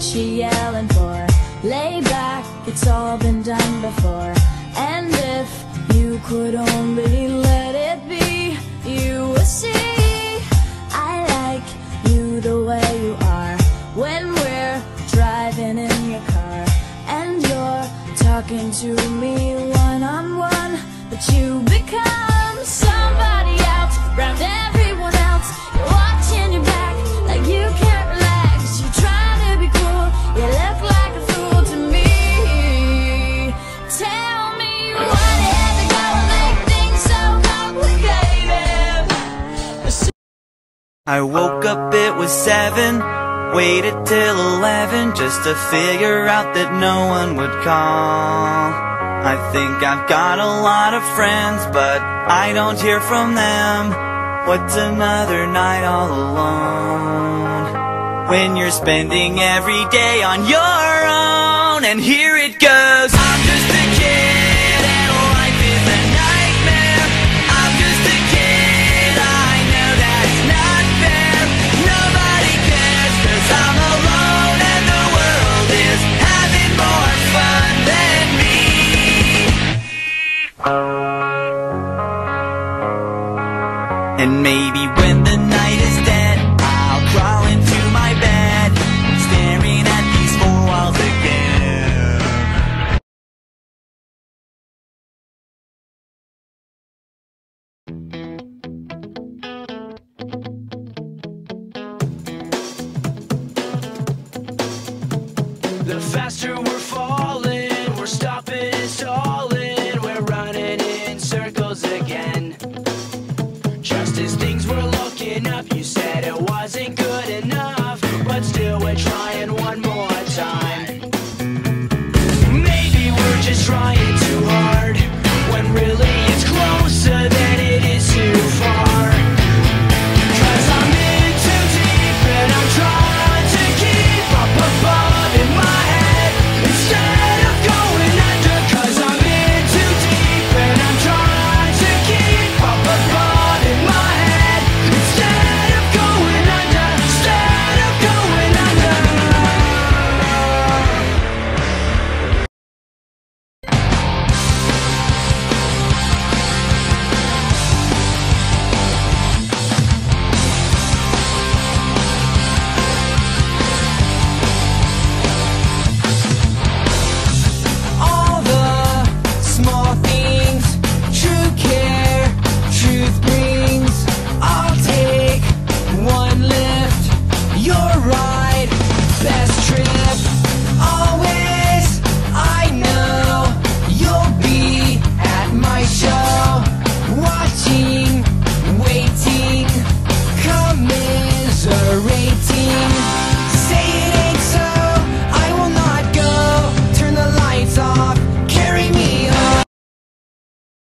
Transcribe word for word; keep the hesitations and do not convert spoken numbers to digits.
she yelling for? Lay back, it's all been done before. And if you could only let it be, you would see I like you the way you are. When we're driving in your car and you're talking to me one-on-one, but you become somebody else around everyone else. You're watching your back like you can't relax. You're trying to be cool, you look like a fool to me. Tell me what is it gonna make things so complicated? I woke up, it was seven, waited till eleven just to figure out that no one would call. I think I've got a lot of friends, but I don't hear from them. What's another night all alone when you're spending every day on your own? And here it goes. I'm just a kid and life is a nightmare. I'm just a kid, I know that's not fair. Nobody cares 'cause I'm alone and the world is having more fun than me. And maybe when the night is dead, I'll crawl into my bed, staring at these four walls again. The faster